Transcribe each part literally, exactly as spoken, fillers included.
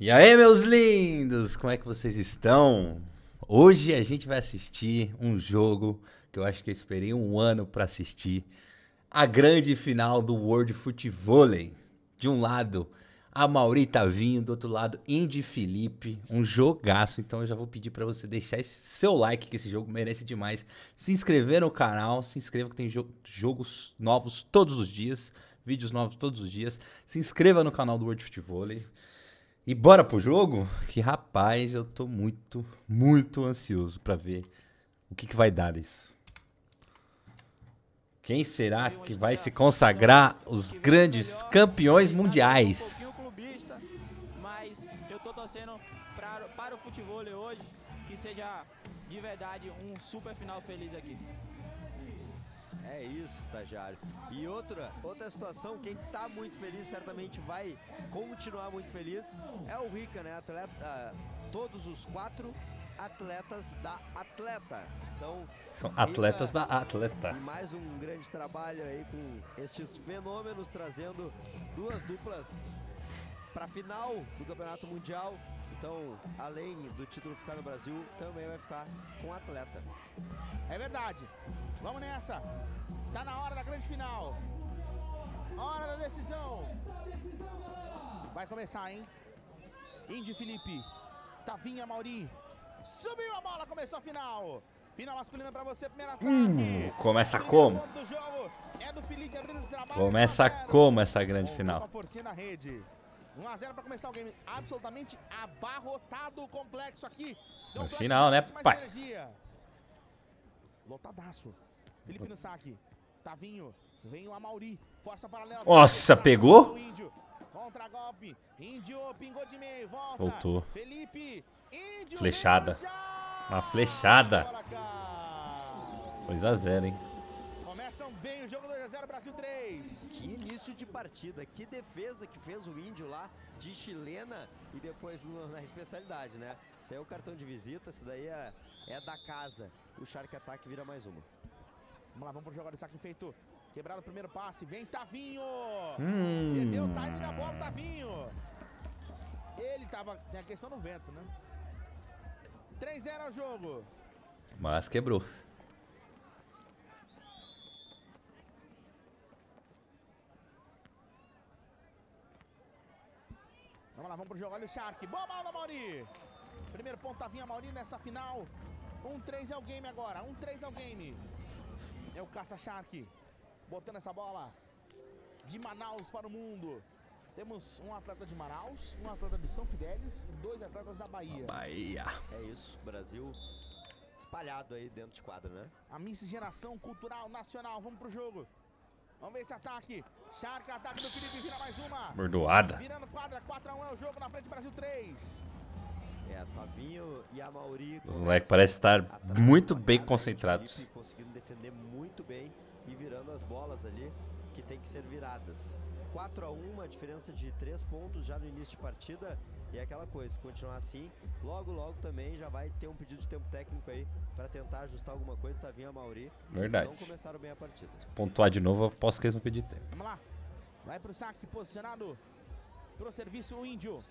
E aí, meus lindos, como é que vocês estão? Hoje a gente vai assistir um jogo que eu acho que eu esperei um ano pra assistir. A grande final do World Futevôlei. De um lado, a Mauri Tavinho, do outro lado, Indy Felipe. Um jogaço, então eu já vou pedir pra você deixar esse seu like, que esse jogo merece demais. Se inscrever no canal, se inscreva que tem jo jogos novos todos os dias. Vídeos novos todos os dias. Se inscreva no canal do World Futevôlei. E bora pro jogo? Que rapaz, eu tô muito, muito ansioso pra ver o que, que vai dar isso. Quem será que vai se consagrar os grandes campeões mundiais? Mas eu tô torcendo pra, para o futevôlei hoje, que seja de verdade um super final feliz aqui. É isso, estagiário. E outra, outra situação, quem tá muito feliz certamente vai continuar muito feliz, é o Rica, né? Atleta, todos os quatro atletas da Atleta. Então, são atletas Rica, da Atleta. Mais um grande trabalho aí com estes fenômenos, trazendo duas duplas para a final do Campeonato Mundial. Então, além do título ficar no Brasil, também vai ficar com o Atleta. É verdade. Vamos nessa. Tá na hora da grande final. Hora da decisão. Vai começar, hein? Indy Felipe. Tavinha Mauri. Subiu a bola, começou a final. Final masculina pra você, primeira ataque. Hum, começa como? Do jogo é do Felipe abrindo os trabalhos. Começa como essa grande final? Forcinha na rede. um a zero para começar o game. Absolutamente abarrotado o complexo aqui. No final, né, pai? Lotadaço. Felipe no saque. Tavinho. Vem o Amauri. Força paralela. Nossa, pegou? Contra golpe. Índio pingou de meio. Volta. Voltou. Felipe. Índio. Flechada. Uma flechada. dois a zero, hein? Começam bem o jogo. dois a zero Brasil três. Que início de partida, que defesa que fez o Índio lá de chilena e depois no, na especialidade, né? Isso aí é o cartão de visita, isso daí é, é da casa. O Shark Attack vira mais uma. Vamos lá, vamos pro jogo de saque feito. Quebrado o primeiro passe, vem Tavinho. Hum. Perdeu o time da bola, Tavinho. Ele tava, tem a questão no vento, né? três a zero ao jogo. Mas quebrou. Vamos lá, vamos pro jogo. Olha o Shark. Boa bola da Mauri. Primeiro ponto, Tavinha Mauri nessa final. um a três é o game agora. um a três é o game. É o Caça Shark. Botando essa bola de Manaus para o mundo. Temos um atleta de Manaus, um atleta de São Fidélis e dois atletas da Bahia. Bahia. É isso, Brasil espalhado aí dentro de quadra, né? A miscigenação cultural nacional. Vamos pro jogo. Vamos ver esse ataque. Shark, ataque do Felipe, vira mais uma. Bordoada. Virando quadra, quatro a um é o jogo na frente, Brasil três. É, Tavinho e a Mauri. Os moleques parecem estar muito bem concentrados. Felipe conseguindo defender muito bem e virando as bolas ali que tem que ser viradas. quatro a um, uma diferença de três pontos já no início de partida. E é aquela coisa, se continuar assim, logo logo também já vai ter um pedido de tempo técnico aí para tentar ajustar alguma coisa. Tavinho e a Mauri. Verdade. Não começaram bem a partida. Se pontuar de novo, eu posso que eles vão pedir tempo. Vamos lá. Vai pro saque, posicionado pro serviço o Índio.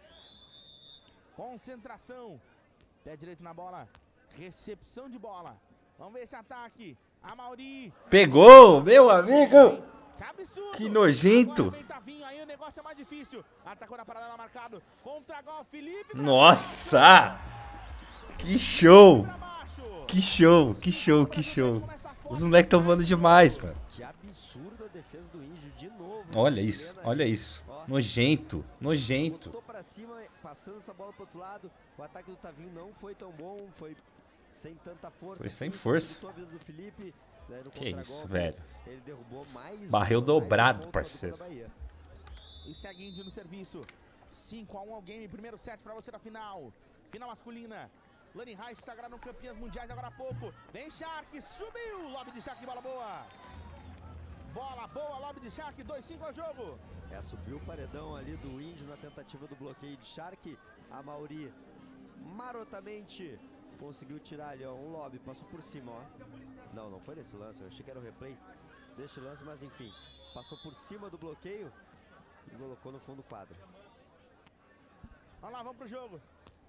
Concentração. Pé direito na bola. Recepção de bola. Vamos ver esse ataque. A Mauri. Pegou, meu amigo! Que absurdo. Que nojento. Agora vem Tavinho, aí o negócio é mais difícil. Atacou na paralela, marcado. Contra gol, Felipe. Nossa! Que show! Que show, que show, que show. Os moleques estão voando demais, mano. Que absurda a defesa do Índio de novo. Olha isso, olha isso. Nojento, nojento. Botou pra cima, passando essa bola pro outro lado. O ataque do Tavinho não foi tão bom, foi sem tanta força. Foi sem assim, força. a vida do Felipe, né, no Que isso, contragolpe. velho. Ele derrubou mais. Barril mais dobrado, um ponto parceiro. da Bahia. E segue Índio no serviço. cinco a um ao game, primeiro set pra você na final. Final masculina. Lani Reis sagraram campeãs mundiais agora há pouco. Vem Shark, subiu. Lobby de Shark, bola boa. Bola boa, lobby de Shark, dois a cinco ao jogo. É, subiu o paredão ali do Índio na tentativa do bloqueio de Shark. A Mauri marotamente conseguiu tirar ali, ó, um lobby, passou por cima, ó. Não, não foi nesse lance, eu achei que era o replay deste lance, mas enfim. Passou por cima do bloqueio e colocou no fundo do quadro. Vamos lá, vamos pro jogo.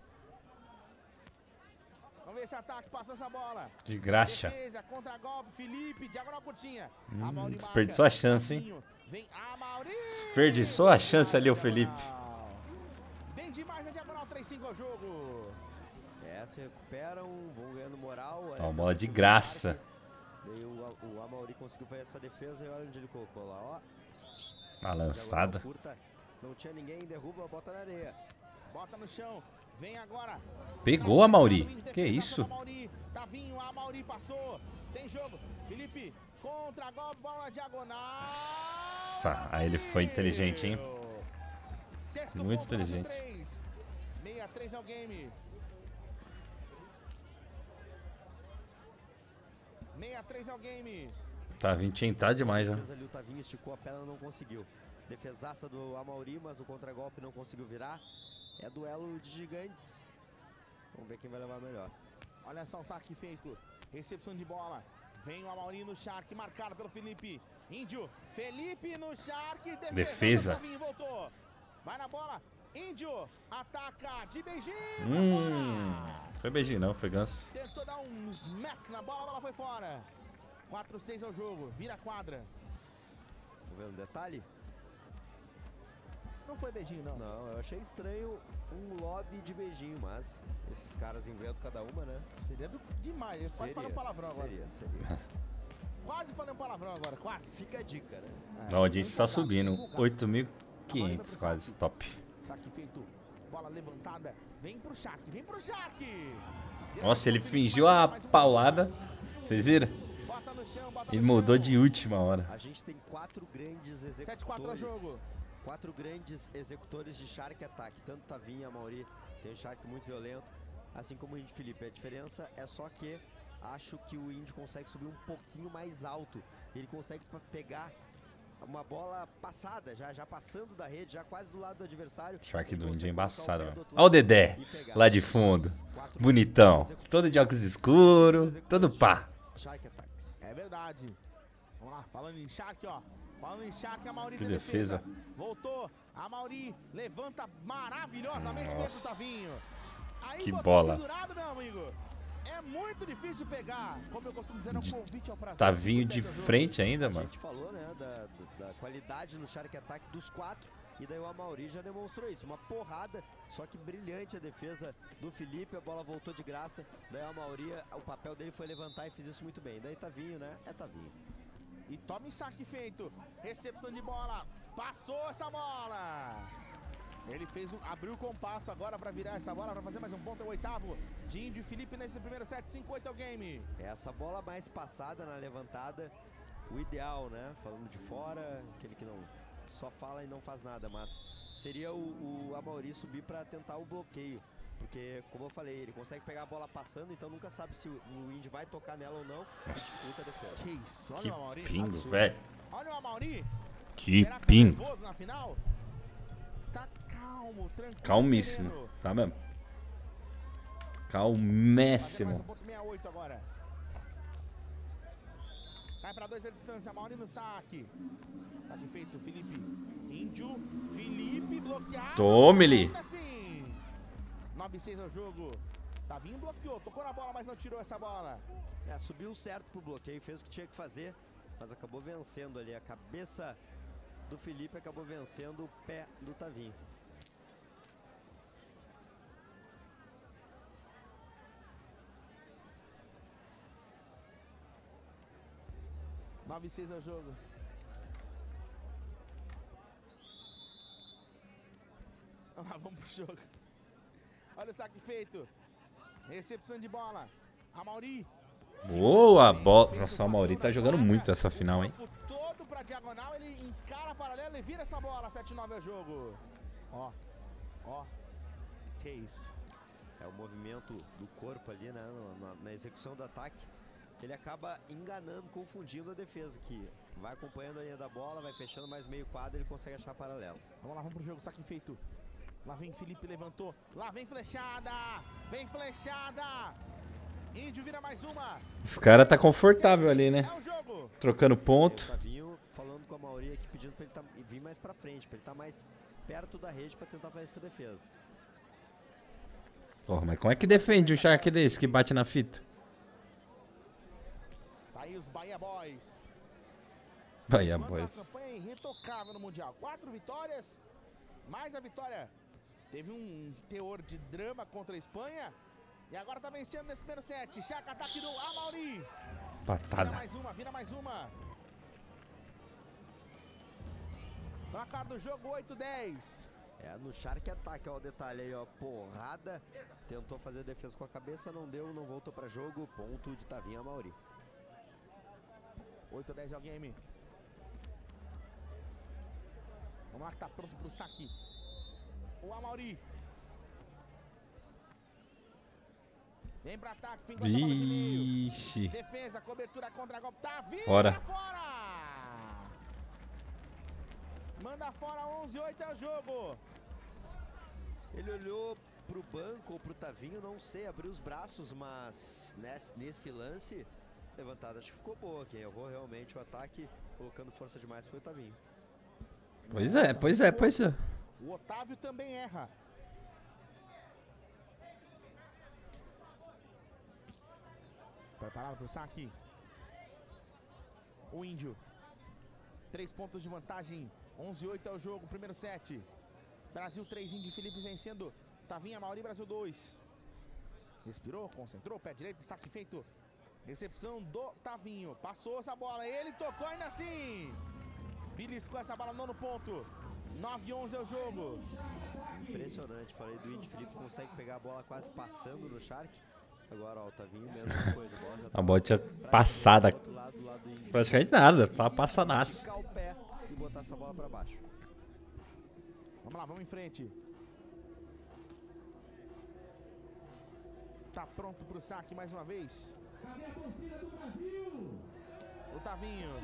Vamos ver esse ataque, passou essa bola. De graxa. Defesa, contra-golpe, Felipe, diagonal curtinha. Hum, Amauri desperdiçou marca. a chance, hein? Vem Amauri. Desperdiçou a chance ali o Felipe. Vem demais a diagonal, três cinco ao jogo. É, se recuperam, vão ganhando moral. Ó, uma bola de graça. Daí o, o Amauri conseguiu fazer essa defesa e olha onde ele colocou lá, ó. Uma lançada. Curta, não tinha ninguém, derruba, bota na areia. Bota no chão, vem agora. Pegou a Amauri. Que isso? Tavinho, a Amauri passou. Tem jogo. Felipe, contra golpe, bola diagonal. Nossa, aí ele foi inteligente, hein? Sexto Muito ponto, inteligente. seis a três é o game. seis a três é o game. Tavinho tinha entrado demais já. Ali, o Tavinho esticou a perna, não conseguiu. Defesaça do Amauri, mas o contragolpe não conseguiu virar. É duelo de gigantes. Vamos ver quem vai levar melhor. Olha só o saque feito. Recepção de bola. Vem o Amauri no Shark, marcado pelo Felipe. Índio, Felipe no Shark. Defesa. Defesa. Tavinho, voltou. Vai na bola. Índio, ataca de beijinho. Hum, foi beijinho não, foi ganso. Tentou dar um smack na bola, a bola foi fora. quatro a seis ao jogo, vira a quadra. Vamos ver um detalhe? Não foi beijinho, não. Não, eu achei estranho um lobby de beijinho, mas esses caras inventam cada uma, né? Seria do, demais, eu quase Seria, falei um palavrão agora. Seria, seria. Quase falei um palavrão agora, quase. Fica a dica, né? A audiência está subindo. oito mil e quinhentos quase, top. Saque feito, bola levantada. Vem pro Shark, vem pro Shark. Nossa, ele fingiu a paulada. Vocês viram? Bota no chão, bota Ele no mudou chão. de última hora. A gente tem quatro grandes executores. sete a quatro ao jogo. Quatro grandes executores de Shark Attack. Tanto Tavinho, Amauri, tem um Shark muito violento, assim como o Índio Felipe. A diferença é só que acho que o Índio consegue subir um pouquinho mais alto. Ele consegue pegar uma bola passada, já, já passando da rede, já quase do lado do adversário. Shark do Ele Índio é consegue embaçado, colocar o mano. pé do outro Olha o Dedé, lado e pegar. lá de fundo. Quatro Bonitão. executores Todo de óculos escuros, todo pá. Shark Attacks. É verdade. Vamos lá, falando em Shark, ó. Falando em Shark, a Mauri Que tem defesa. defesa. Voltou. A Mauri levanta maravilhosamente mesmo o Tavinho. Aí que botou bola. pendurado, meu amigo. É muito difícil pegar. Como eu costumo dizer, é um De- convite ao prazer. Tavinho de cinco a sete ao jogo. frente ainda, A mano. gente falou, né, da, da- da qualidade no Shark Attack dos quatro. E daí o Amauri já demonstrou isso. Uma porrada, só que brilhante a defesa do Felipe. A bola voltou de graça. Daí o Amauri, o papel dele foi levantar e fez isso muito bem. Daí Tavinho, né? É Tavinho. E tome saque feito. Recepção de bola. Passou essa bola. Ele fez um, abriu o compasso agora para virar essa bola, para fazer mais um ponto. É o oitavo. De Índio e Felipe nesse primeiro set. cinco a oito é o game. Essa bola mais passada na levantada, o ideal, né? Falando de fora, aquele que não só fala e não faz nada, mas seria o, o Amauri subir para tentar o bloqueio. Porque, como eu falei, ele consegue pegar a bola passando, então nunca sabe se o, o Indy vai tocar nela ou não. E dificulta a defesa. Que isso, olha Que o Amauri. pingo, Absurdo. velho. Olha o Amauri. Que Será que tá pingo. nervoso na final? Tá calmo, tranquilo. Calmíssimo. sereno. Tá mesmo. Fazer mais um Calmíssimo. ponto sessenta e oito agora. Cai pra dois a distância, Amauri no saque. Saque feito, Felipe. Índio, Felipe bloqueado. Tome-lhe. Ainda assim. nove a seis ao jogo. Tavinho bloqueou, tocou na bola, mas não tirou essa bola. É, subiu certo pro bloqueio, fez o que tinha que fazer, mas acabou vencendo ali. A cabeça do Felipe acabou vencendo o pé do Tavinho. nove a seis ao jogo. Vamos lá, vamos pro jogo. Olha o saque feito. Recepção de bola. Amauri. Boa bola. Nossa, o Amauri tá jogando muito essa final, hein? O corpo todo pra diagonal, ele encara a paralela e vira essa bola. sete a nove ao jogo. Ó, ó. Que isso. É o movimento do corpo ali, né, na, na execução do ataque. Ele acaba enganando, confundindo a defesa, que vai acompanhando a linha da bola, vai fechando mais meio quadro, ele consegue achar paralelo. Vamos lá, vamos pro jogo, saque feito. Lá vem Felipe, levantou. Lá vem flechada. Vem flechada. Índio vira mais uma. Os caras tá confortável ali, né? É o jogo. Trocando E o ponto. Tavinho falando com a Amauri aqui, pedindo pra ele tá, vir mais pra frente, pra ele estar tá mais perto da rede pra tentar fazer essa defesa. Porra, mas como é que defende um Shark desse que bate na fita? Tá aí os Bahia Boys. Bahia Uma Boys. campanha irretocável no Mundial. Quatro vitórias, mais a vitória. Teve um teor de drama contra a Espanha. E agora tá vencendo nesse primeiro set. Shark, ataque do Amaury. Patada. Vira mais uma, vira mais uma. Placar do jogo oito a dez. É, no Shark ataque, ó, o detalhe aí, ó, porrada. Tentou fazer a defesa com a cabeça, não deu, não voltou pra jogo. Ponto de Tavinho Amaury. oito a dez é o game. Vamos lá que tá pronto pro saque. O Amaury. Vem pra ataque, pingou essa bola de meio. Vixe. Defesa, cobertura contra golpe. Tavinho Fora. pra fora. Manda fora, onze a oito é o jogo. Ele olhou pro banco ou pro Tavinho, não sei, abriu os braços, mas nesse, nesse lance, levantada acho que ficou boa. Quem errou realmente o ataque, colocando força demais, foi o Tavinho. Pois é, pois é, pois é. O Otávio também erra. Preparado pro saque. O Índio. Três pontos de vantagem. onze a oito é o jogo, primeiro set. Brasil três, Índio e Felipe vencendo. Tavinho Amaury, Brasil dois. Respirou, concentrou, pé direito, saque feito. Recepção do Tavinho. Passou essa bola, ele tocou ainda assim. Beliscou essa bola, nono ponto. nove a onze é o jogo. Impressionante, falei do Índio, Felipe consegue pegar a bola quase passando no Shark. Agora, ó, o Tavinho, mesma coisa. A bola, já A bola tinha tá passada. do outro lado, do lado do Índio. Praticamente nada, pra passadaço. Esticar o pé e botar essa bola pra baixo. Vamos lá, vamos em frente. Tá pronto pro saque mais uma vez. Cadê a torcida do Brasil? O Tavinho.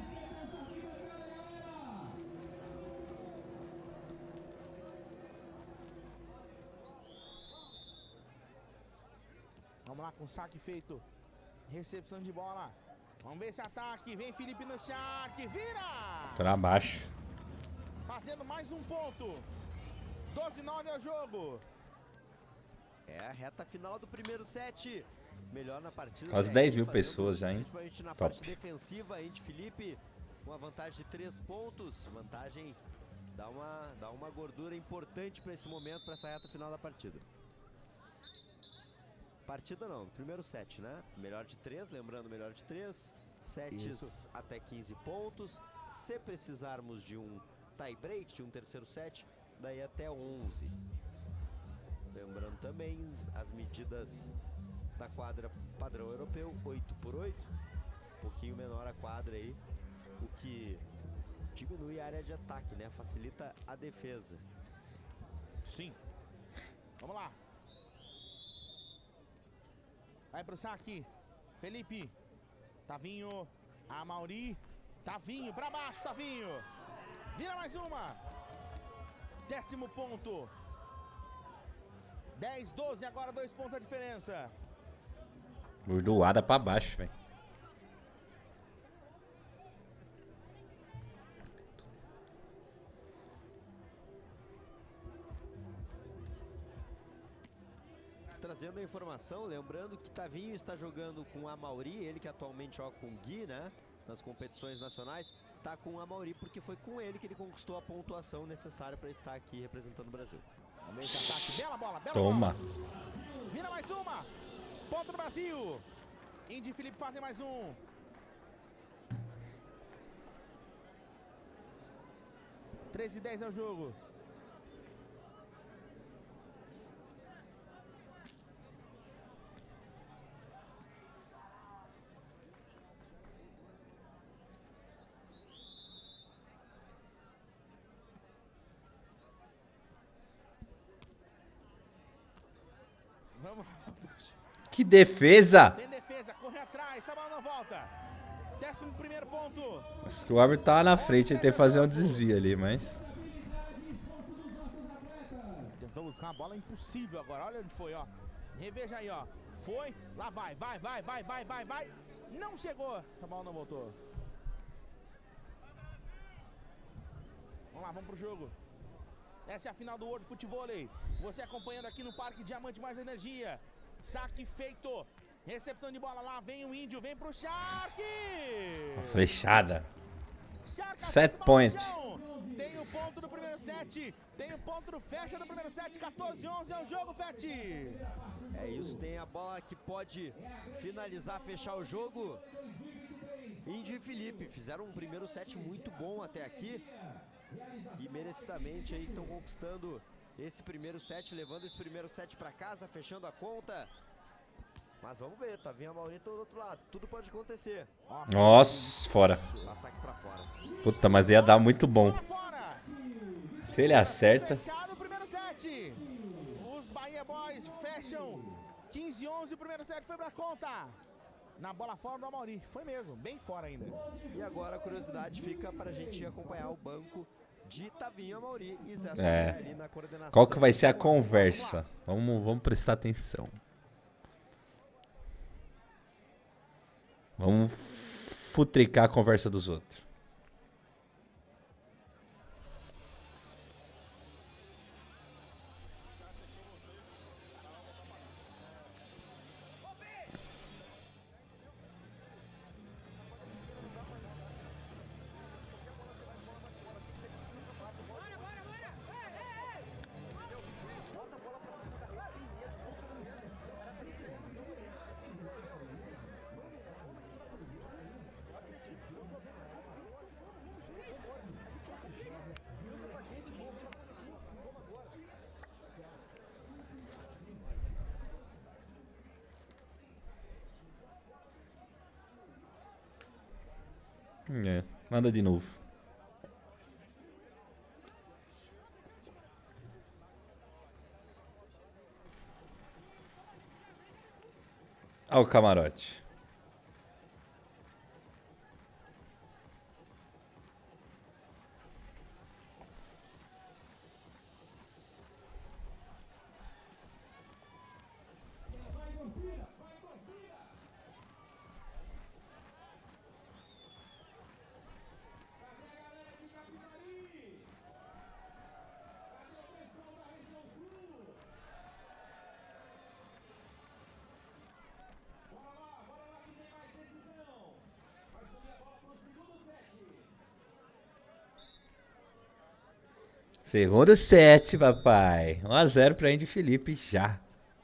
Vamos lá com o saque feito. Recepção de bola. Vamos ver esse ataque. Vem Felipe no Shark. Vira! Pra baixo. Fazendo mais um ponto. doze a nove é o jogo. É a reta final do primeiro set. Melhor na partida. Quase né? dez mil Fazendo, pessoas já, hein? Principalmente na Top. parte defensiva, Índio Felipe. Uma vantagem de três pontos. Vantagem dá uma, dá uma gordura importante para esse momento, para essa reta final da partida. Partida não, primeiro set, né? Melhor de três, lembrando, melhor de três. Sets Isso. até quinze pontos. Se precisarmos de um tie break, de um terceiro set, daí até onze. Lembrando também as medidas da quadra padrão europeu, oito por oito. Um pouquinho menor a quadra aí, o que diminui a área de ataque, né? Facilita a defesa. Sim. Vamos lá. Vai pro saque. Felipe. Tavinho. Amaury. Tavinho pra baixo, Tavinho. Vira mais uma. Décimo ponto. dez a doze, agora dois pontos a diferença. Bordoada pra baixo, velho. Trazendo a informação, lembrando que Tavinho está jogando com o Amaury, ele que atualmente joga com o Gui, né? Nas competições nacionais, tá com o Amaury porque foi com ele que ele conquistou a pontuação necessária para estar aqui representando o Brasil. Vamos ver esse ataque. Bela bola, bela Toma. bola. Vira mais uma. Ponto do Brasil. Índio e Felipe fazem mais um. treze a dez é o jogo. Vamos lá. Que defesa! Tem defesa, corre atrás, essa bola não volta. Décimo primeiro ponto. Acho que o árbitro tava na frente, ele tem que fazer um desvio ali, mas... Tentou buscar uma bola impossível agora, olha onde foi, ó. Reveja aí, ó. Foi, lá vai, vai, vai, vai, vai, vai, vai. Não chegou, essa bola não voltou. Vamos lá, vamos pro jogo. Essa é a final do World Futevôlei. Você acompanhando aqui no Parque Diamante Mais Energia. Saque feito. Recepção de bola lá. Vem o Índio. Vem pro Shark. Flechada. Shark Set point. Tem o ponto do primeiro set. Tem o ponto do fecha do primeiro set. quatorze a onze é o jogo, Fete. É isso. Tem a bola que pode finalizar, fechar o jogo. Índio e Felipe fizeram um primeiro set muito bom até aqui. E merecidamente aí estão conquistando esse primeiro set, levando esse primeiro set para casa, fechando a conta. Mas vamos ver, tá vindo a Maurita do outro lado, tudo pode acontecer. Nossa, fora. Ataque para fora. Puta, mas ia dar muito bom. Se ele acerta. Fechado o primeiro set. Os Bahia Boys fecham quinze a onze, o primeiro set foi pra conta. Na bola fora do Amauri, foi mesmo, bem fora ainda. E agora a curiosidade fica pra gente acompanhar o banco de Tavinho, Amauri e Zé É. ali na coordenação. Qual que vai ser a conversa? Vamos, vamos prestar atenção. Vamos futricar a conversa dos outros. É, nada de novo. Olha o camarote. Segundo set, papai. um a zero pra Índio Felipe já.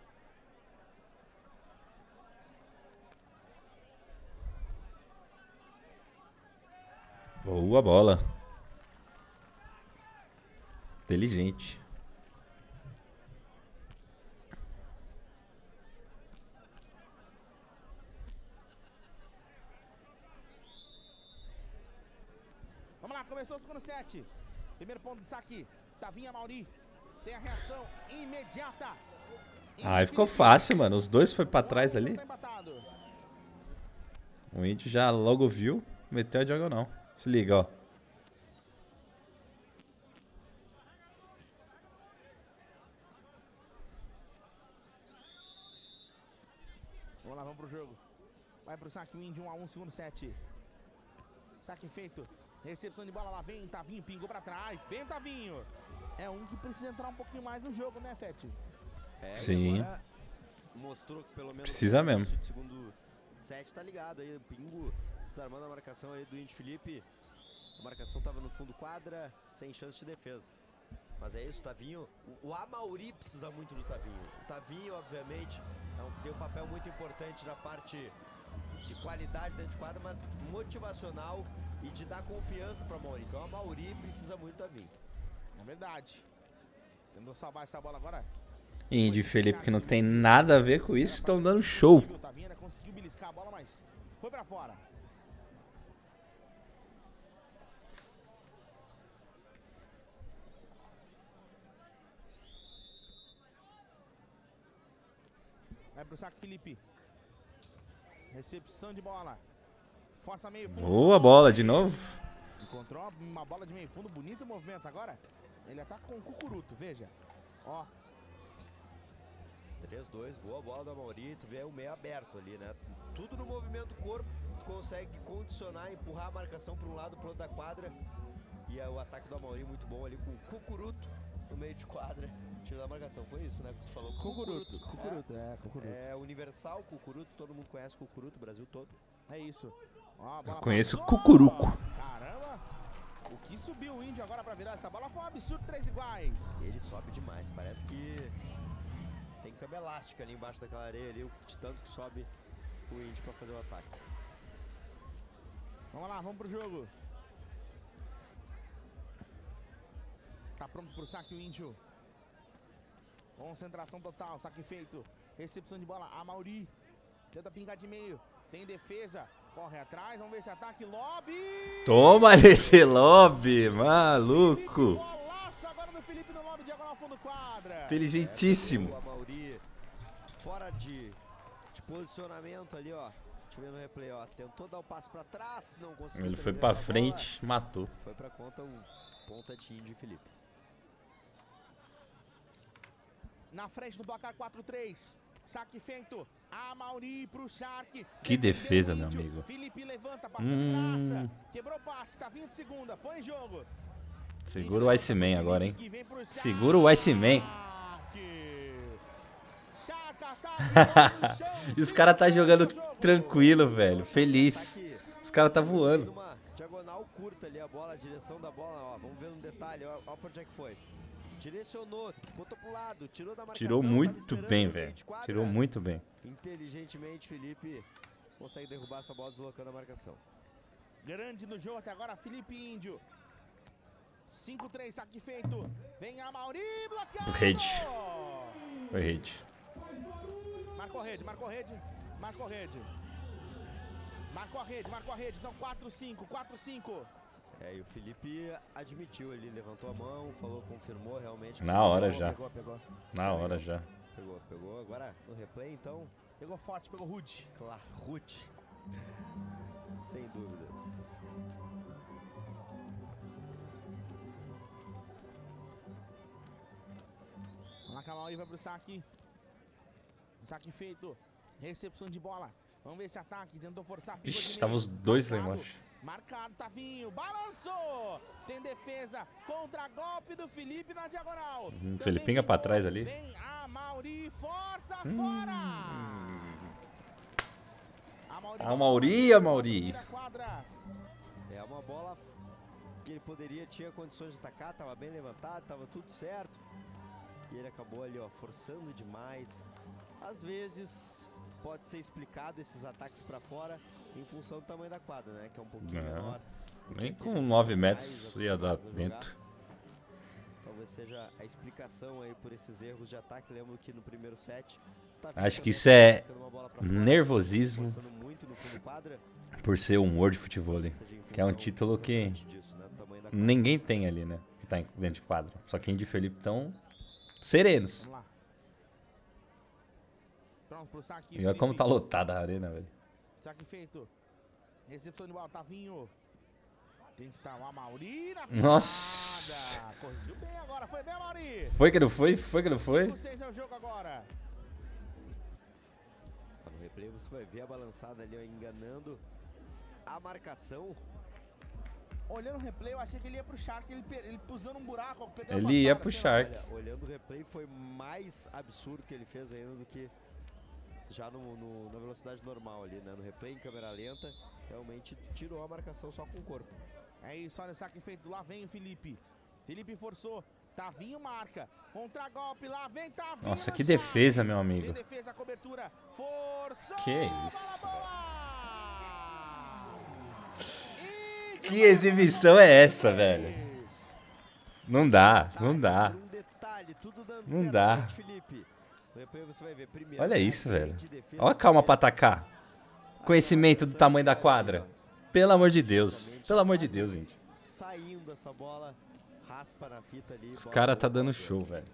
Boa bola. Inteligente. Vamos lá, começou o segundo set. Primeiro ponto de saque, Tavinho Amauri. Tem a reação imediata. Ai, ficou fácil, mano. Os dois foi pra trás ali. O Índio já logo viu, meteu a diagonal. Se liga, ó. Vamos lá, vamos pro jogo. Vai pro saque, o Índio, um a um, segundo set. Saque feito. Recepção de bola lá, vem Tavinho, pingou pra trás. Bem, Tavinho. É um que precisa entrar um pouquinho mais no jogo, né, Fete? É, sim. Mostrou que pelo menos precisa no mesmo. segundo set tá ligado aí, o Pingo desarmando a marcação aí do Índio Felipe. A marcação tava no fundo quadra, sem chance de defesa. Mas é isso, Tavinho. O, o Amauri precisa muito do Tavinho. O Tavinho, obviamente, é um, tem um papel muito importante na parte de qualidade dentro de quadra, mas motivacional e de dar confiança para Amauri. Então a Amauri precisa muito do Tavinho. É verdade. Tentou salvar essa bola agora. Índio e Felipe, que não tem nada a ver com isso, estão dando show. O Tavinho ainda conseguiu beliscar a bola, mas foi pra fora. Vai pro saque, Felipe. Recepção de bola. Força meio fundo. Boa bola de novo. Encontrou uma bola de meio fundo, bonito movimento agora. Ele ataca com o Cucuruto, veja. Ó. três dois, boa bola do Amauri, tu vê o meio aberto ali, né? Tudo no movimento do corpo, tu consegue condicionar, empurrar a marcação para um lado, pro outro da quadra. E é o ataque do Amauri muito bom ali com o Cucuruto, no meio de quadra, tiro da marcação. Foi isso, né? Que tu falou. Cucuruto. Cucuruto, é, é Cucuruto. É Universal, Cucuruto, todo mundo conhece Cucuruto, Brasil todo. É isso. Ó, a bola Eu conheço passou. Cucuruco. Caramba. O que subiu o Índio agora pra virar essa bola foi um absurdo, três iguais. Ele sobe demais, parece que tem cama elástica ali embaixo daquela areia ali, de tanto que sobe o Índio pra fazer o ataque. Vamos lá, vamos pro jogo. Tá pronto pro saque o Índio. Concentração total, saque feito. Recepção de bola, a Mauri. Tenta pingar de meio, tem defesa. Corre atrás, vamos ver esse ataque, lobby! Toma esse lobby, maluco. Golaço agora do Felipe no lobby, diagonal fundo quadra. Inteligentíssimo. É, a Mauri fora de, de posicionamento ali, ó. Deixa eu ver no replay, ó. Tentou dar o passo pra trás, não conseguiu. Ele foi pra frente, bola. Matou. Foi pra conta o ponta de Índio e Felipe. Na frente do placar quatro a três. Saque feito. A Mauri pro Shark. Que defesa, meu amigo. Felipe levanta, passou hum. de graça. Quebrou o passe, tá vindo de segunda. Põe em jogo. Segura o Iceman agora, hein? Segura o Iceman. E os caras tá jogando tranquilo, velho. Feliz. Os caras tá voando. Uma diagonal curta ali a bola, a direção da bola, ó. Vamos ver no detalhe, ó, ó pra onde é que foi. Direcionou, botou pro lado, tirou da marcação. Tirou muito bem, velho. Tirou muito bem. Inteligentemente, Felipe consegue derrubar essa bola deslocando a marcação. Grande no jogo até agora, Felipe Índio. cinco a três, saque feito. Vem a Mauri, bloqueado. Rede. Foi rede. Marcou a rede, marcou a rede, marcou a rede. Marcou a rede, marcou a rede. Então quatro a cinco, quatro a cinco. É, e o Felipe admitiu ali, levantou a mão, falou, confirmou realmente. Na hora pegou, já. Pegou, pegou. Na hora já. Pegou, pegou. Agora no replay, então. Pegou forte, pegou rude. Claro, rude. Sem dúvidas. Vamos lá, Camauri vai pro saque. Saque feito. Recepção de bola. Vamos ver esse ataque. Tentou forçar. Ixi, tava os dois lá embaixo. Marcado, Tavinho. Balançou. Tem defesa. Contra-golpe do Felipe na diagonal. Hum, Felipinha pra trás ali. Vem a Mauri. Força hum. fora. A Mauri. A Mauri, a Mauri. É uma bola que ele poderia, tinha condições de atacar. Tava bem levantado, tava tudo certo. E ele acabou ali, ó, forçando demais. Às vezes pode ser explicado esses ataques para fora em função do tamanho da quadra, né? Que é um pouquinho Não. menor. Nem com nove metros ia dar dentro. Talvez seja a explicação aí por esses erros de ataque. Lembro que no primeiro set... Acho que isso é nervosismo por ser um World Futebol, que é um título que ninguém tem ali, né? Que tá dentro de quadra. Só que Índio e Felipe estão serenos. Vamos lá. Pronto pro saque. E olha como tá lotada a arena, velho. Saque feito. Recepção de bola, Tavinho. Tem que estar o Mauri na Nossa! pegada. Corrigiu bem agora, foi bem, Mauri. Foi que não foi? Foi que não foi? cinco a seis é o jogo agora. No replay você vai ver a balançada ali, ó, enganando a marcação. Olhando o replay, eu achei que ele ia pro Shark, ele, ele pusou num buraco. Ele ia pro Shark. Olha, olhando o replay foi mais absurdo que ele fez ainda do que já no, no, na velocidade normal ali, né? No replay em câmera lenta, realmente tirou a marcação só com o corpo. É isso, olha o saque feito, lá vem o Felipe. Felipe forçou, Tavinho marca, contra-golpe, lá vem Tavinho. Nossa, que defesa, meu amigo. Tem defesa, cobertura, forçou. Que isso. Bola, bola. Que exibição é essa, velho? Não dá, não dá. Não dá. Olha isso, velho. Olha a calma pra atacar. Conhecimento do tamanho da quadra. Pelo amor de Deus. Pelo amor de Deus, gente. Saindo essa bola, raspa na fita ali. Os caras tá dando show, velho.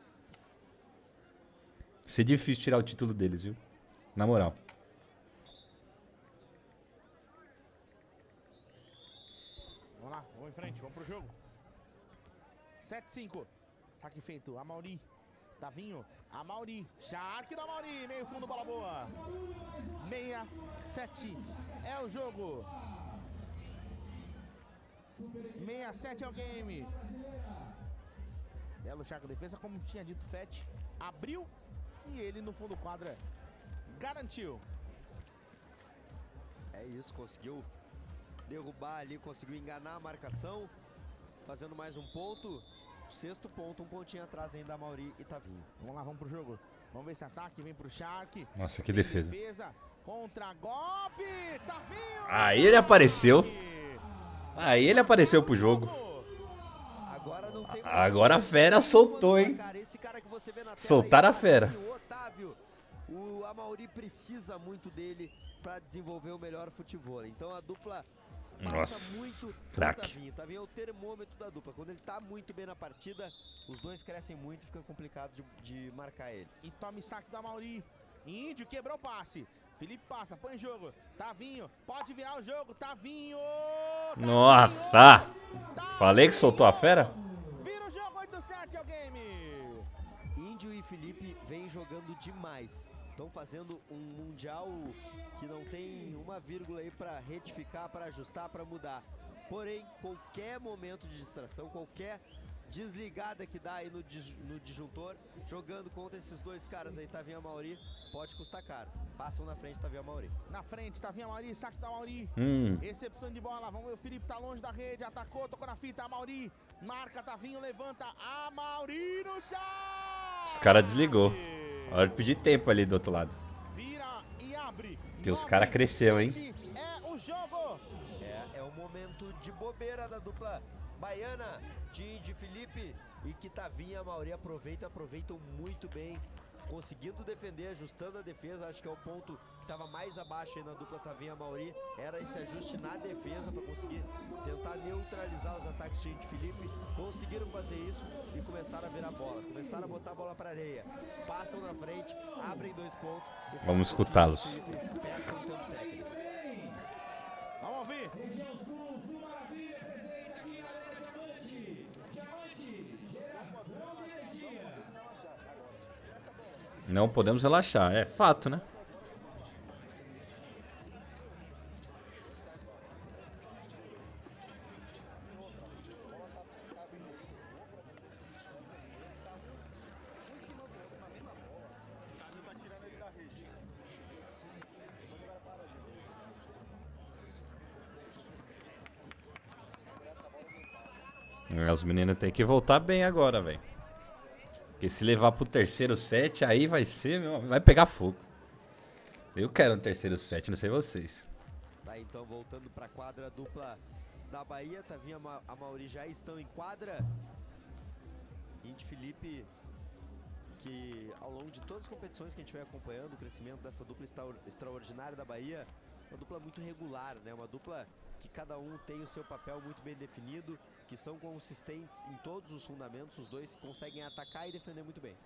Vai ser difícil tirar o título deles, viu? Na moral. Vamos lá, vamos em frente, vamos pro jogo. sete a cinco. Saque feito, Amauri. Tavinho, Amauri. Shark da Amauri. Meio fundo, bola boa. seis a sete é o jogo. seis a sete é o game. Belo Shark defesa, como tinha dito Fett. Abriu e ele no fundo do quadra garantiu. É isso, conseguiu derrubar ali, conseguiu enganar a marcação, fazendo mais um ponto. Sexto ponto, um pontinho atrás ainda a Mauri e Tavinho. Vamos lá, vamos pro jogo. Vamos ver esse ataque, vem pro Shark. Nossa, que Tem defesa. defesa. Contra golpe, Tavinho. Aí ele apareceu. Aí ele apareceu pro jogo. Agora não tem Agora a fera soltou, hein? Esse cara que você vê na tela Soltaram aí, a fera. O Otávio, o Amauri precisa muito dele para desenvolver o melhor futebol. Então a dupla passa Nossa, muito craque. pro Tavinho. Tavinho é o termômetro da dupla. Quando ele tá muito bem na partida, os dois crescem muito e fica complicado de, de marcar eles. E tome saque da Mauri. Índio quebrou o passe. Felipe passa, põe em jogo. Tavinho, pode virar o jogo. Tavinho! Tavinho Nossa! Tavinho, Falei que soltou a fera? Vira o jogo, oito a sete é o game. Índio e Felipe vêm jogando demais. Estão fazendo um mundial que não tem uma vírgula aí para retificar, para ajustar, para mudar. Porém, qualquer momento de distração, qualquer desligada que dá aí no, no disjuntor, jogando contra esses dois caras aí, Tavinho e Mauri, pode custar caro. Passam na frente, Tavinho e Mauri. Na frente, Tavinho e Mauri, saque da Mauri. Hum. Recepção de bola, vamos ver, o Felipe tá longe da rede, atacou, tocou na fita, a Mauri. Marca, Tavinho, levanta, a Mauri no chão. Os caras desligou. Hora de pedir tempo ali do outro lado. Vira e abre. Que os caras cresceu, hein? É o jogo. É, é um momento de bobeira da dupla baiana, de Índio e Felipe, e que Tavinho e a Mauri aproveitam, aproveitam muito bem, conseguindo defender, ajustando a defesa. Acho que é o ponto que estava mais abaixo aí na dupla Tavinho e a Mauri, era esse ajuste na defesa para conseguir tentar neutralizar os ataques de Índio e Felipe. Conseguiram fazer isso e começaram a virar bola, começaram a botar a bola para areia, passam na frente, abrem dois pontos. Vamos escutá-los. Vamos ouvir. Não podemos relaxar, é fato, né? Os meninos têm que voltar bem agora, velho. Porque se levar pro terceiro set, aí vai ser, meu, vai pegar fogo. Eu quero um terceiro set, não sei vocês. Tá, então voltando pra quadra dupla da Bahia, Tavinho e a Mauri já estão em quadra. Índio e Felipe, que ao longo de todas as competições que a gente vai acompanhando, o crescimento dessa dupla extraordinária da Bahia, uma dupla muito regular, né? Uma dupla que cada um tem o seu papel muito bem definido, que são consistentes em todos os fundamentos, os dois conseguem atacar e defender muito bem.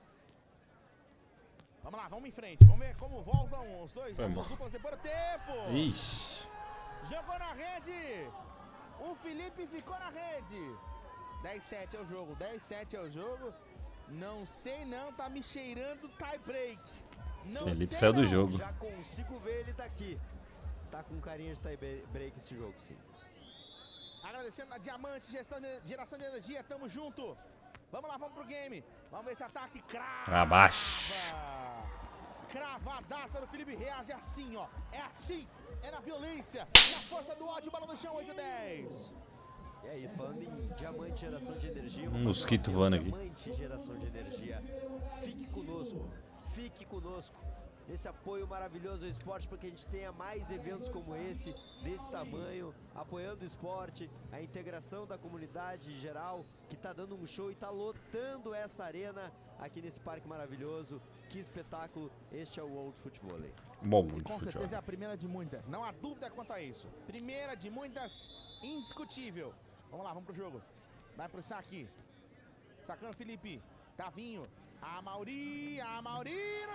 Vamos lá, vamos em frente, vamos ver como voltam os dois, as duas duplas depois do tempo. Ixi. Jogou na rede, o Felipe ficou na rede. dez a sete é o jogo, dez a sete é o jogo. Não sei não, tá me cheirando tie break. Não Felipe sei saiu do não. jogo. Já consigo ver ele daqui. Tá com carinha de tie break esse jogo, sim. Agradecendo a Diamante, gestão de, geração de energia, tamo junto. Vamos lá, vamos pro game. Vamos ver esse ataque. Crava. Abaixo. Cravadaça do Felipe Reage, é assim, ó. É assim, é na violência, na força do ódio, bola no chão, oito a dez. É isso, falando em Diamante Geração de Energia. Um mosquito voando aqui. Diamante Geração de Energia. Fique conosco, fique conosco. Esse apoio maravilhoso ao esporte, para que a gente tenha mais eventos como esse, desse tamanho, apoiando o esporte, a integração da comunidade geral, que está dando um show e está lotando essa arena aqui nesse parque maravilhoso. Que espetáculo, este é o World Football. Bom, Com certeza é a primeira de muitas, não há dúvida quanto a isso. Primeira de muitas, indiscutível. Vamos lá, vamos pro jogo. Vai pro saque. Sacando Felipe, Tavinho, a Mauri, a Mauri no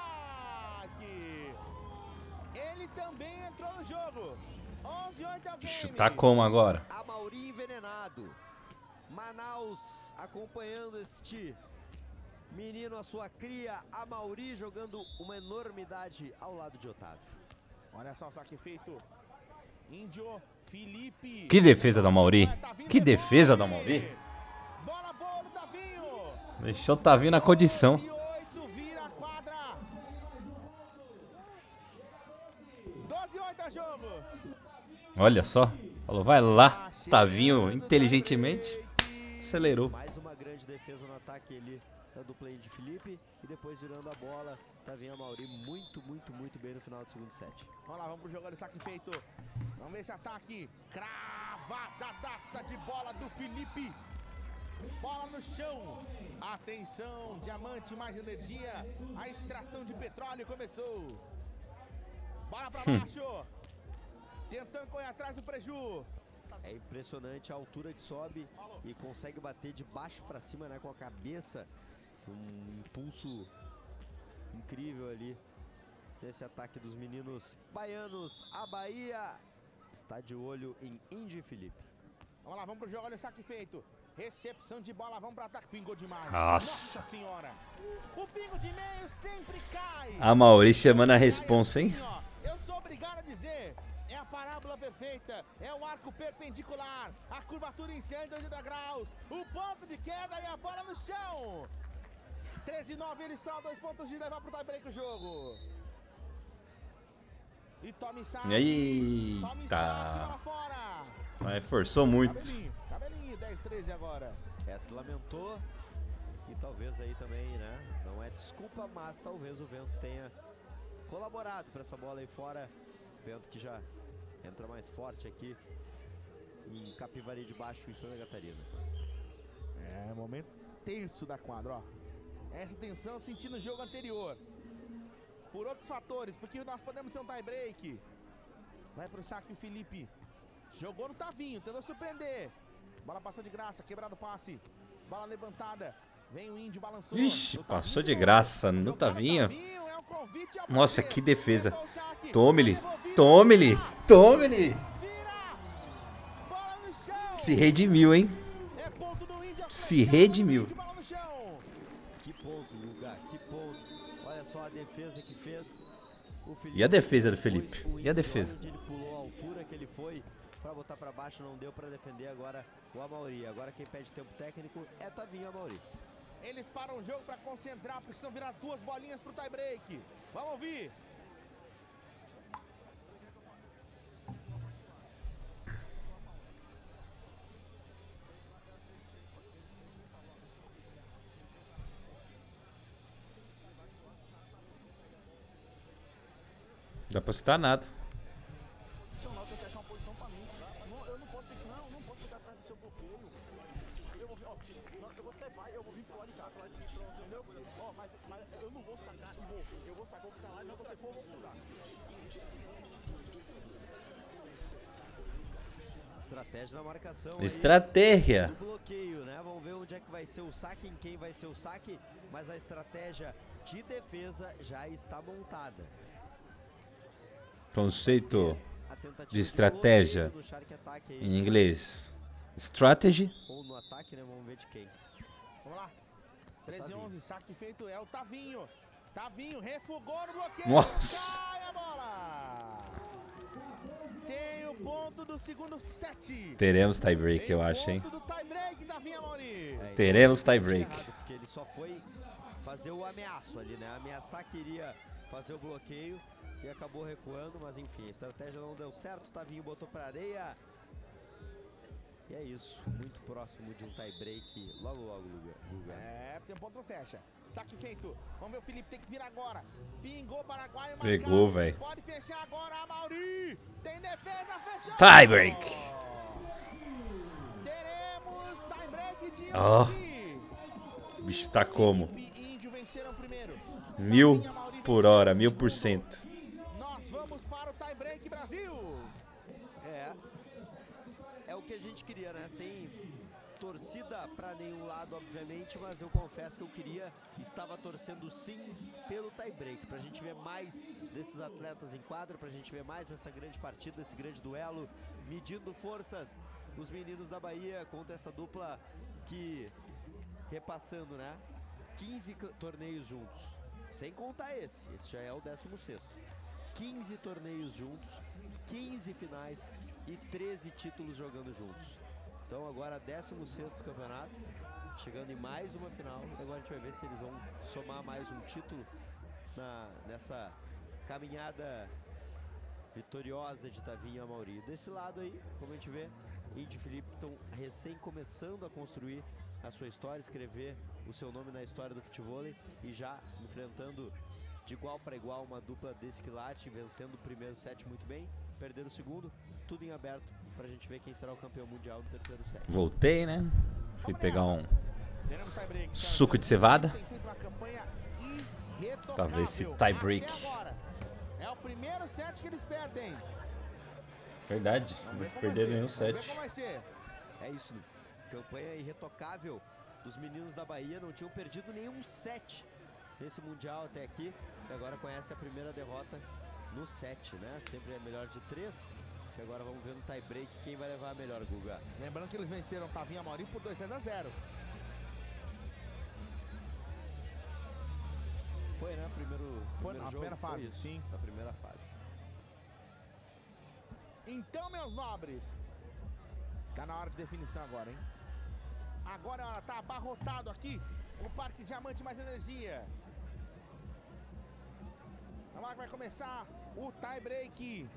saque. Ele também entrou no jogo. onze a oito é o game. Chutar como agora? A Mauri envenenado. Manaus acompanhando este menino, a sua cria, a Mauri jogando uma enormidade ao lado de Otávio. Olha só o saque feito. Índio, Felipe. Que defesa da Mauri. Que defesa da Mauri. Bola boa do Tavinho. Deixou o Tavinho na condição. oito, vira a quadra. doze e oito é jogo. Olha só. Falou, vai lá. Tavinho, inteligentemente, acelerou. Mais uma grande defesa no ataque ali da dupla de Felipe. E depois virando a bola, Tavinho e Amauri muito, muito, muito bem no final do segundo set. Vamos lá, vamos pro jogo de saque feito. Vamos ver esse ataque. Cravadadaça de bola do Felipe. Bola no chão. Atenção, diamante mais energia. A extração de petróleo começou. Bola pra baixo. Tentando correr atrás do Preju. É impressionante a altura que sobe e consegue bater de baixo para cima, né, com a cabeça. Um impulso incrível ali nesse ataque dos meninos baianos. A Bahia está de olho em Índio e Felipe. Vamos lá, vamos pro jogo, olha o saque feito. Recepção de bola, vamos pro ataque. Pingou demais. Nossa. Nossa senhora. O pingo de meio sempre cai. A Mauri chamando a responsa, hein? Assim, ó, eu sou obrigado a dizer, é a parábola perfeita, é o arco perpendicular, a curvatura em cento e oitenta graus, o ponto de queda e a bola no chão. treze e nove, eles são a dois pontos de levar pro tie-break o jogo. E tome saque. Tome Eita. saque, bola fora. Mas forçou muito. Cabelinho, cabelinho, dez a treze agora. É, se lamentou e talvez aí também, né, não é desculpa, mas talvez o vento tenha colaborado para essa bola aí fora. Vento que já entra mais forte aqui em Capivari de Baixo, em Santa Catarina. É, momento tenso da quadra, ó. Essa tensão eu senti no jogo anterior. Por outros fatores, porque nós podemos ter um tie break. Vai pro saque o Felipe. Jogou no Tavinho, tentou surpreender. Bola passou de graça, quebrado o passe. Bola levantada. Vem o Índio, balançou. Ixi, No passou Tavinho. de graça no Jogar no Tavinho. É um convite ao Nossa, prazer. que defesa. Tentou o saque. Tome-lhe, Levou, vira, tome-lhe, vira, tome-lhe. vira. Bola no chão. Se redimiu, hein? É ponto do Índio, Se flechada do redimiu. Índio, bola no chão. Que ponto, Guga, que ponto. Olha só a defesa que fez o Felipe. E a defesa do Felipe? Depois, o E a Índio, defesa? onde ele pulou, a altura que ele foi para botar para baixo, não deu para defender agora o Amauri. Agora quem pede tempo técnico é Tavinho Amauri. Eles param o jogo para concentrar, precisam virar duas bolinhas pro tie break. Vamos ouvir. Não dá pra escutar nada. Seu Naldo tem que achar uma posição pra mim. Não, eu não posso ficar, não, não posso ficar atrás do seu bloqueio. Eu vou vir, ó, na hora que você vai, eu vou vir pro lado de cá, pro lado de cá, entendeu? Ó, mas, mas eu não vou sacar e vou. Eu vou sacar, vou ficar lá, e não você for, eu vou pular. Estratégia na marcação. aí Estratégia. do bloqueio, né? Vamos ver onde é que vai ser o saque, em quem vai ser o saque. Mas a estratégia de defesa já está montada. Conceito A tentativa de estratégia bloqueio no Shark Attack aí. em inglês. Strategy. Ou no ataque, né? Vamos ver de quem. Vamos lá. treze a Tavinho. onze, saque feito é o Tavinho. Tavinho refugou no bloqueio. Nossa. Cai a bola. Tem o ponto do segundo set. Teremos tie break, Tem eu o acho, hein? ponto do tie break, Tavinho Amauri. É, Teremos então, tie break. errado, porque ele só foi fazer o ameaço ali, né? Ameaçar, queria fazer o bloqueio e acabou recuando, mas enfim, a estratégia não deu certo. Tavinho botou pra areia. E é isso, muito próximo de um tie break logo logo, Guga. Guga. É, tem um ponto, não fecha. Saque feito. Vamos ver o Felipe, tem que virar agora. Pingou, Paraguai. Pegou, marcado. velho. Pode fechar agora, Amauri. Tem defesa, fechou. Tie break. Teremos tie break de Ó. hoje. O bicho tá como? Felipe e Índio venceram primeiro. Mil Tavinho, Amauri por venceram hora, o mil por segundo. cento. Nós vamos para o tie break, Brasil. É, é o que a gente queria, né? Sem torcida pra nenhum lado, obviamente, mas eu confesso que eu queria, estava torcendo sim pelo tie break, pra gente ver mais desses atletas em quadra, pra gente ver mais dessa grande partida, desse grande duelo, medindo forças, os meninos da Bahia contra essa dupla que, repassando, né? quinze c- torneios juntos, sem contar esse, esse já é o décimo sexto. quinze torneios juntos, quinze finais e treze títulos jogando juntos. Então agora décimo sexto campeonato, chegando em mais uma final. Agora a gente vai ver se eles vão somar mais um título na, nessa caminhada vitoriosa de Tavinho e Amauri. Desse lado aí, como a gente vê, Indy e Felipe estão recém começando a construir a sua história, escrever o seu nome na história do futevôlei e já enfrentando de igual para igual uma dupla desse quilate, vencendo o primeiro set muito bem, perder o segundo, tudo em aberto pra gente ver quem será o campeão mundial do terceiro set. Voltei, né? Fui pegar um suco de cevada pra ver esse tie break. É o primeiro set que eles perdem. Verdade, eles perderam nenhum set. É isso, campanha irretocável dos meninos da Bahia, não tinham perdido nenhum set nesse mundial até aqui, e agora conhece a primeira derrota no set, né? Sempre é melhor de três, e agora vamos ver no tie break quem vai levar a melhor, Guga. Lembrando que eles venceram Tavinho e Amauri por dois sets a zero. Foi, né? Primeiro, foi primeiro na jogo, primeira fase, isso, sim. Na primeira fase. Então, meus nobres, tá na hora de definição agora, hein? Agora ela tá abarrotado aqui o Parque Diamante Mais Energia. Vamos lá que vai começar o tie break.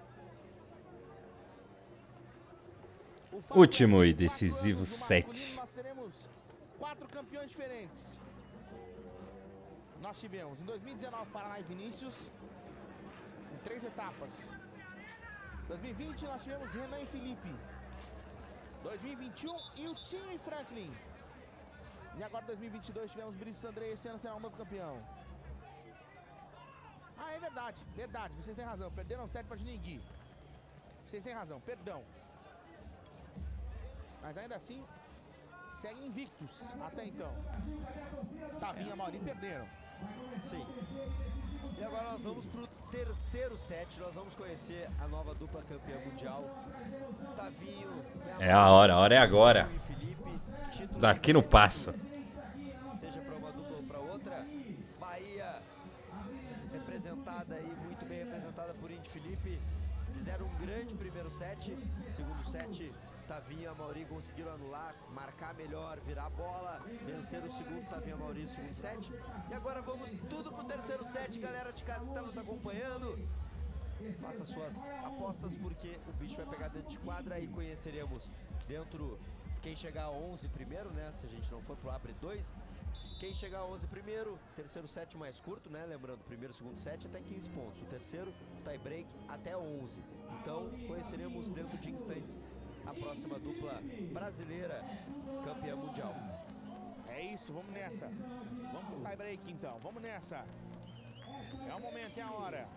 Último e decisivo set. Nós teremos quatro campeões diferentes. Nós tivemos em dois mil e dezenove Paraná e Vinícius, em três etapas. dois mil e vinte nós tivemos Renan e Felipe. dois mil e vinte e um e o Tinho e Franklin. E agora dois mil e vinte e dois tivemos Brice André, esse ano será o novo campeão. Ah, é verdade, verdade, vocês têm razão, perderam sete para Jiningui. Vocês têm razão, perdão. Mas ainda assim, seguem invictos até então. Tavinho e Amauri perderam. Sim. E agora nós vamos pro terceiro set, nós vamos conhecer a nova dupla campeã mundial. Tavinho. É a hora, a hora é agora. Daqui não passa. Seja para uma dupla ou para outra, Bahia representada aí, muito bem representada por Indy Felipe. Fizeram um grande primeiro set, segundo set, Tavinho e Amauri conseguiram anular, marcar melhor, virar a bola, vencer o segundo, Tavinho e Amauri no segundo set. E agora vamos tudo pro terceiro set, galera de casa que tá nos acompanhando. Faça suas apostas porque o bicho vai pegar dentro de quadra e conheceremos dentro quem chegar a onze primeiro, né? Se a gente não for pro abre dois. Quem chegar a onze primeiro, terceiro set mais curto, né? Lembrando, primeiro e segundo set até quinze pontos. O terceiro, tie break, até onze. Então, conheceremos dentro de instantes a próxima dupla brasileira campeã mundial. É isso, vamos nessa. Vamos pro tie break então, vamos nessa. É o momento, é a hora.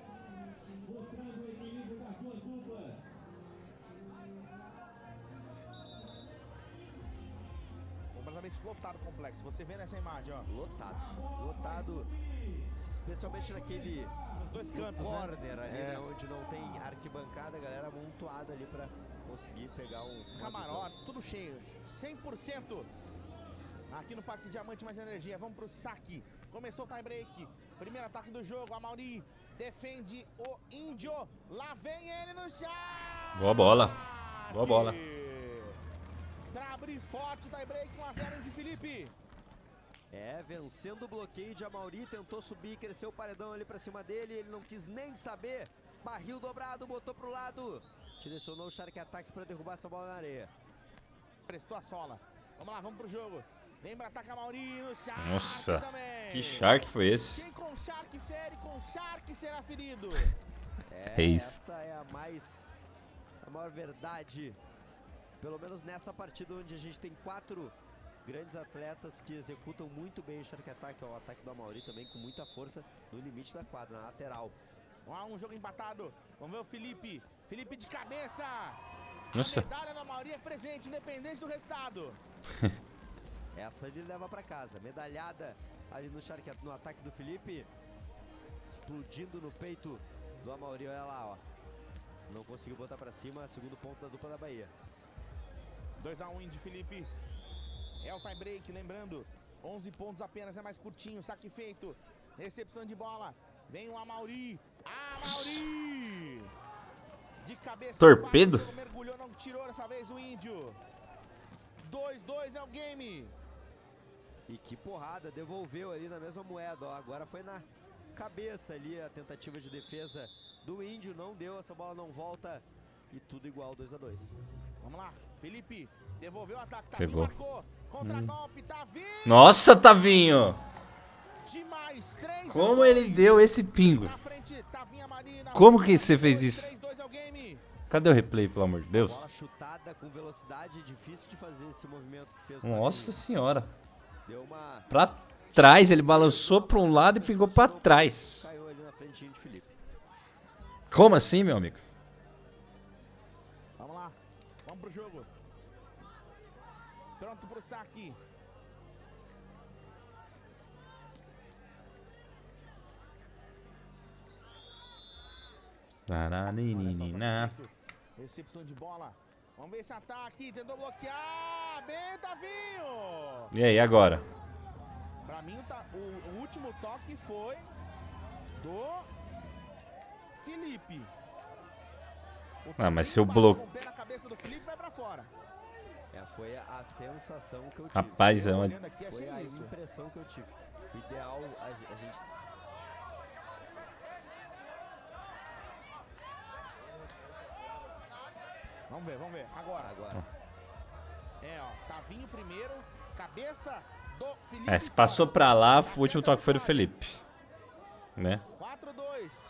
Completamente lotado o complexo, você vê nessa imagem, ó. Lotado, lotado, especialmente naquele nos dois cantos, corner, né? ali, É. né, onde não tem arquibancada, a galera amontoada ali pra conseguir pegar um Os camarotes, tudo cheio, cem por cento aqui no Parque Diamante Mais Energia. Vamos pro saque, começou o tie break, primeiro ataque do jogo, Amauri defende o Índio, lá vem ele no chão. Boa bola, boa bola. Pra abrir forte o tie break, um a zero de Felipe. É, vencendo o bloqueio de Amauri, tentou subir, cresceu o paredão ali pra cima dele, ele não quis nem saber, barril dobrado, botou pro lado, direcionou o Shark Attack pra derrubar essa bola na areia. Prestou a sola, vamos lá, vamos pro jogo, vem pra atacar Amauri no Shark. Nossa, também. Que Shark foi esse? Quem com Shark fere, com Shark será ferido. É, É isso. esta é a mais, a maior verdade, pelo menos nessa partida onde a gente tem quatro grandes atletas que executam muito bem o Shark Attack, o ataque do Amauri também com muita força no limite da quadra, na lateral. Ó, um jogo empatado, vamos ver o Felipe, Felipe de cabeça. Nossa. A medalha do Amauri é presente, independente do resultado. Essa ele leva pra casa, medalhada ali no Shark, no ataque do Felipe, explodindo no peito do Amauri, olha lá, ó. Não conseguiu botar pra cima, segundo ponto da dupla da Bahia. dois a um de Felipe. É o tie break, lembrando, onze pontos apenas, é mais curtinho, saque feito, recepção de bola, vem o Amauri, Amauri! De cabeça, Torpedo. mergulhou, não tirou dessa vez o Índio. dois a dois é o game. E que porrada, devolveu ali na mesma moeda, ó. Agora foi na cabeça ali a tentativa de defesa do Índio, não deu, essa bola não volta e tudo igual, dois a dois. Vamos lá, Felipe devolveu o ataque, Tavinho Pegou. marcou, contra-golpe, Tavinho! Nossa, Tavinho! Demais, três Como a ele dois. deu esse pingo? Na frente, Tavinho Amari, na Como frente, que você fez dois, isso? três, dois é o game. Cadê o replay, pelo amor de Deus? Bola chutada com velocidade, difícil de fazer esse movimento que fez o Nossa Tavinho. senhora. Deu uma... Pra trás, ele balançou pra um lado e pingou pra trás. Caiu ali na frente de Felipe. Como assim, meu amigo? Vamos lá, vamos pro jogo. Pronto pro saque. Taraninina. Recepção de bola. Vamos ver esse ataque. Tentou bloquear. Bem, Tavinho. E aí, agora? Pra mim, o, ta- o- o último toque foi do Felipe. O Ah, mas Tavinho se eu bateu blo- com o pé na cabeça do Felipe, vai pra fora. É, foi a sensação que eu tive. Rapaz, é uma... Olhando aqui, Foi achei a isso. impressão que eu tive. O ideal, a, a gente... Vamos ver, vamos ver. Agora. Agora. É, ó. Tavinho primeiro. Cabeça do Felipe. É, se passou pra lá, o último toque foi do Felipe. Né? quatro a dois.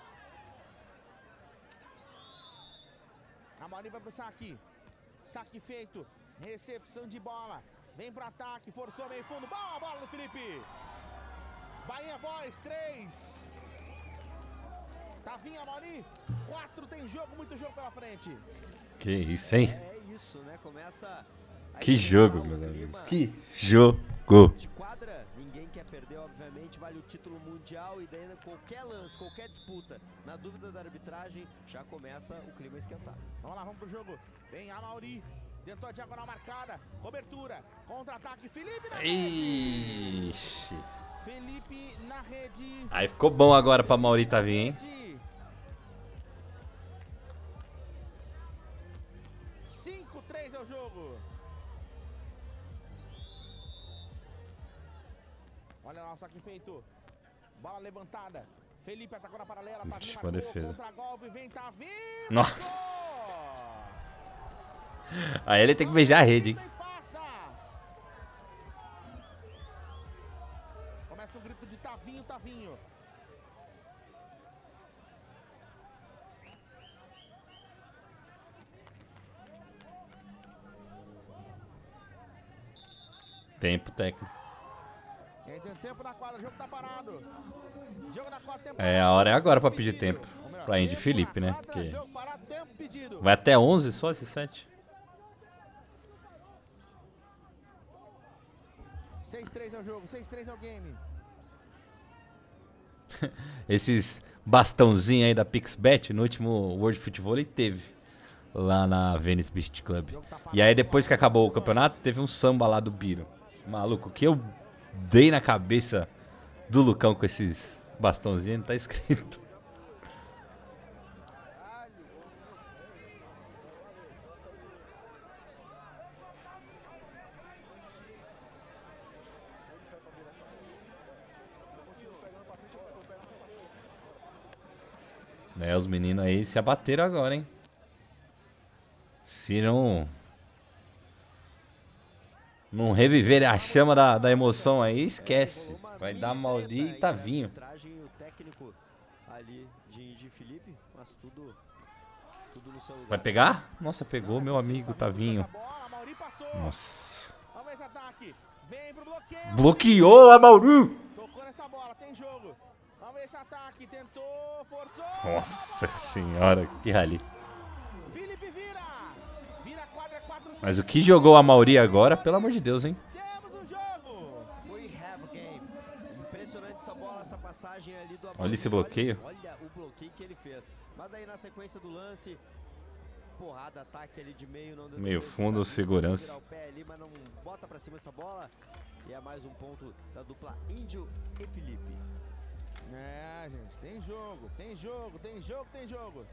Amaury vai pro saque. Saque feito. Recepção de bola. Vem pro ataque. Forçou meio fundo. Boa bola do Felipe. Bahia Boys, três. Tavinho, Amaury. quatro. Tem jogo, muito jogo pela frente. Que isso, hein? É isso, né? Começa... a Que esquentar jogo, o meus clima. amigos. Que jogo. De quadra, ninguém quer perder, obviamente, vale o título mundial e daí qualquer lance, qualquer disputa, na dúvida da arbitragem, já começa o clima a esquentar. Vamos lá, vamos pro jogo. Vem Amaury. Tentou a diagonal marcada. Cobertura. Contra-ataque. Felipe na rede. Ixi. Felipe na rede. Aí ficou bom agora pra Mauri Tavinho, hein? Rede. cinco a três é o jogo. Olha lá o saque feito. Bola levantada. Felipe atacou na paralela. Tavinho Ixi, marcou. boa defesa. Contra-golpe. Vem Tavinho. Nossa. Marcou. Aí ele tem que beijar a rede, hein? E passa. Começa o grito de Tavinho, Tavinho. Tempo técnico. E aí tem tempo na quadra, o jogo tá parado. Jogo na quadra, tempo É, a parado, hora é agora pra tempo pedir pedido. tempo. Ou melhor, Pra Indy tempo Felipe, na né? quadra, Porque jogo parado, tempo pedido. vai até onze só esse set. seis a três é o jogo, seis a três é o game. Esses bastãozinhos aí da PixBet no último World Football ele teve lá na Venice Beach Club. E aí depois que acabou o campeonato, teve um samba lá do Biro. Maluco, que eu dei na cabeça do Lucão com esses bastãozinhos, não tá escrito. É, os meninos aí se abateram agora, hein? Se não... Não reviver a chama da, da emoção aí, esquece. Vai dar Mauri e Tavinho. O técnico ali de Indy Felipe, mas tudo, tudo no seu lugar. Vai pegar? Nossa, pegou meu amigo Tavinho. Essa bola, Amaury passou. Nossa. Vamos ver esse ataque. Vem pro bloqueio. Bloqueou a Mauri! Tocou nessa bola, tem jogo. Vamos ver esse ataque. Tentou, forçou. Nossa senhora, que rali. Felipe vira. Vira a quadra, quatro a seis. Mas o que jogou a Mauri agora, pelo amor de Deus, hein? Temos um jogo. We have a game. Impressionante essa bola, essa passagem ali do Amaury. Olha esse bloqueio. Olha, olha o bloqueio que ele fez. Mas daí na sequência do lance, porrada, ataque ali de meio. Não deu Meio tempo, fundo, Tavinho segurança. virar o pé ali, mas não bota pra cima essa bola. E é mais um ponto da dupla Índio e Felipe. É, gente, tem jogo, tem jogo, tem jogo, tem jogo.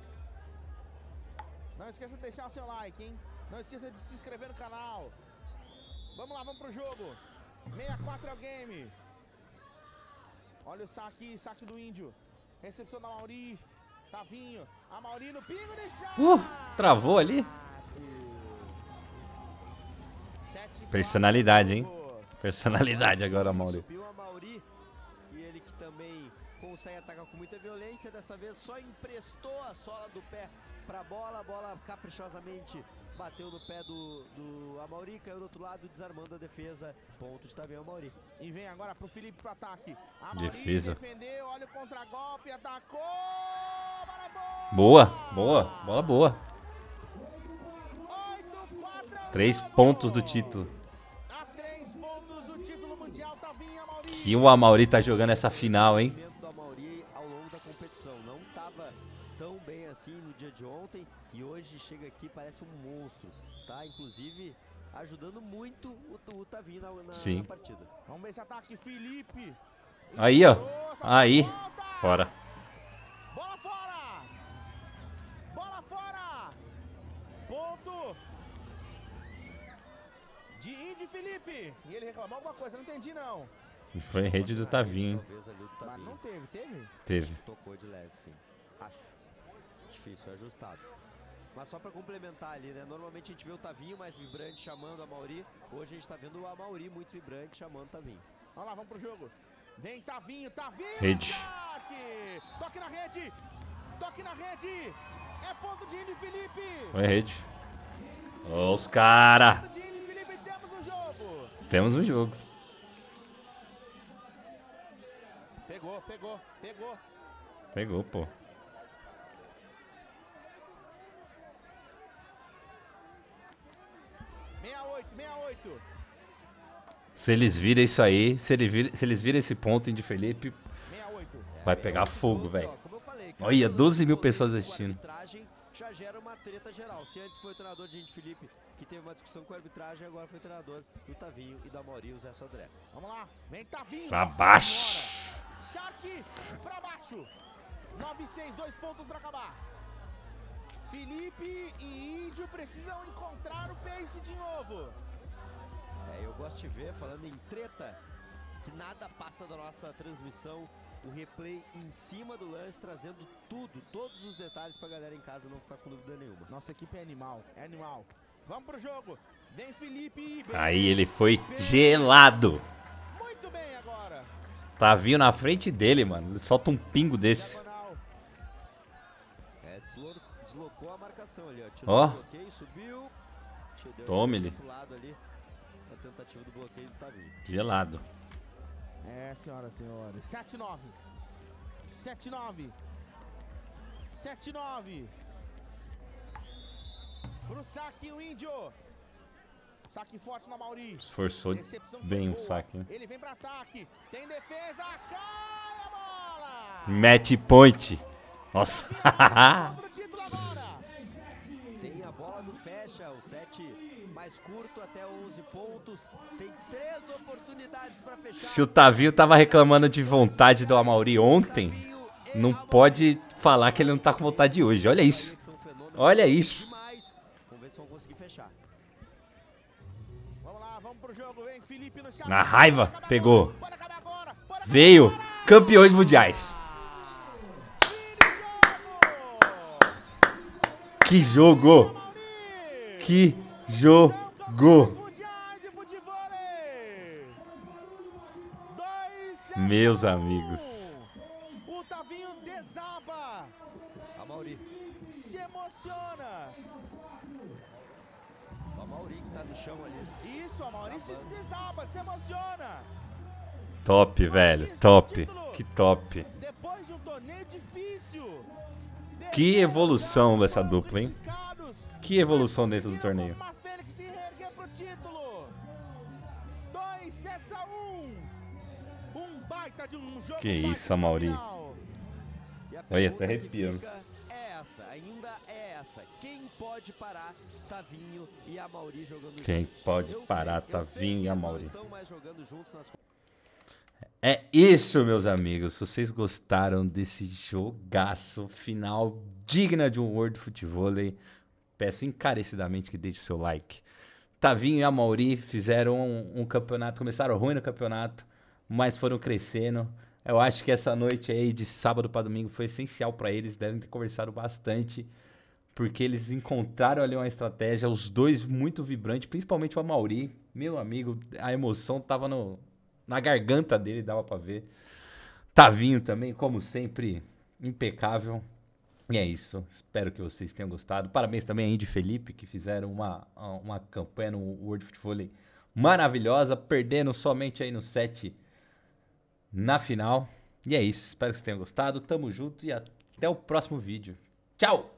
Não esqueça de deixar o seu like, hein? Não esqueça de se inscrever no canal. Vamos lá, vamos pro jogo. sessenta e quatro é o game. Olha o saque, saque do Índio. Recepção da Mauri. Tavinho. A Mauri no pingo de chá. Uh, travou ali. Personalidade, hein? Personalidade agora, Mauri. Subiu a Mauri. E ele que também consegue atacar com muita violência. Dessa vez só emprestou a sola do pé pra bola. A bola caprichosamente bateu no pé do, do Amauri, caiu do outro lado, desarmando a defesa. Ponto de Tavinho Amauri. E vem agora pro Felipe pro ataque. Amauri Defesa. defendeu, olha o contragolpe, atacou. Bola Boa, boa, bola boa. oito, quatro, Três pontos do título. a três pontos do título mundial, Tavinho Amauri. Que o Amauri tá jogando essa final, hein? O do Amauri ao longo da competição não estava tão bem assim no dia de ontem e hoje chega aqui, parece um monstro, tá? Inclusive ajudando muito o, o Tavinho na, na, Sim. na partida. Vamos ver esse ataque, Felipe. Aí, ó. Estourou, essa Aí. volta. Fora. Bola fora! Bola fora! Ponto de Indy Felipe. E ele reclamou alguma coisa, não entendi não. E foi rede do Tavinho. Talvez ali do Mas Tavinho. não teve, teve? Teve. Tocou de leve, sim. Acho. Difícil, ajustado. Mas só pra complementar ali, né? Normalmente a gente vê o Tavinho mais vibrante chamando a Mauri. Hoje a gente tá vendo o Amauri muito vibrante chamando o Tavinho. Vamos lá, vamos pro jogo. Vem Tavinho, Tavinho! Rede. Ataque! Toque na rede! Toque na rede! É ponto de Indy Felipe! Foi rede. Ó, os cara. Ponto de Indy Felipe, temos o jogo! Temos um jogo. Pegou, pegou, pegou. Pegou, pô. sessenta e oito, sessenta e oito. Se eles viram isso aí, se, ele vir, se eles viram esse ponto de Felipe, sessenta e oito. vai pegar fogo, Jogo, velho. ó, como eu falei, Olha, cada doze mil jogo pessoas com assistindo. arbitragem já gera uma treta geral. Se antes foi o treinador de Indy Felipe que teve uma discussão com a arbitragem, agora foi o treinador do Tavinho e da Mauri, o Zé Sodré. Vamos lá, vem Tavinho. Pra Nossa baixo. Senhora. Shark pra baixo. nove seis, dois pontos pra acabar. Felipe e Índio precisam encontrar o pace de novo. É, eu gosto de ver, falando em treta, que nada passa da nossa transmissão, o replay em cima do lance, trazendo tudo, todos os detalhes pra galera em casa não ficar com dúvida nenhuma. Nossa equipe é animal, é animal. Vamos pro jogo. Vem Felipe. Vem Aí ele foi gelado. muito bem agora. Tavinho na frente dele, mano. Ele solta um pingo desse. Diagonal. É, deslo- deslocou a marcação ali, ó. Tirou Ó. o bloqueio, subiu. Deu Tome tiro ele. pro lado ali, a tentativa do bloqueio do Tavinho. Gelado. É, senhoras e senhores. sete nove. sete nove. sete nove. Pro saque o Índio. Saque forte na Mauri. Esforçou Recepção foi bem o boa. saque, hein? Ele vem pra ataque. Tem defesa. Cai a bola. Match point. Nossa. Outro título agora. Tem a bola do fecha, o set mais curto até onze pontos. Tem três oportunidades pra fechar. Se o Tavinho tava reclamando de vontade do Amauri ontem, não pode falar que ele não tá com vontade hoje. Olha isso. Olha isso. Demais. Vamos ver se vão conseguir fechar. Vamos lá, vamos pro jogo. Vem Felipe no chão. Na raiva, Pode acabar pegou. agora, pode acabar agora, pode acabar Veio. agora. Campeões mundiais. Que jogo. Mauri. Que São jogo. campeões mundiais de futevôlei. Dois, sete, Meus um. amigos. O Tavinho desaba, A Mauri. se emociona. A Mauri que tá no chão ali. Isso, a Maurício se desaba, se emociona. Top, velho. Top. Que top. Depois de um torneio difícil. Que evolução dessa Jogos dupla, hein? esticados, Que evolução mas dentro do conseguiram torneio. como uma Fênix se reerguer pro título. dois sets a um. Um baita de um jogo. Que baita isso, de uma Amauri. final. E a Olha, pergunta até que arrepiando. fica É essa, ainda é essa. Quem pode parar Tavinho e a Mauri jogando Quem juntos? pode Eu parar sei, eu sei Tavinho que e a eles não Mauri? estão mais jogando juntos nas É isso, meus amigos. Se vocês gostaram desse jogaço final digna de um World Futevôlei, peço encarecidamente que deixe seu like. Tavinho e a Mauri fizeram um, um campeonato, começaram ruim no campeonato, mas foram crescendo. Eu acho que essa noite aí de sábado para domingo foi essencial para eles, devem ter conversado bastante, porque eles encontraram ali uma estratégia, os dois muito vibrantes, principalmente o Mauri, meu amigo, a emoção tava no, na garganta dele, dava para ver. Tavinho também, como sempre, impecável. E é isso, espero que vocês tenham gostado. Parabéns também a Indy e Felipe, que fizeram uma, uma campanha no World Football maravilhosa, perdendo somente aí no set na final. E é isso, espero que vocês tenham gostado. Tamo junto e até o próximo vídeo. Tchau!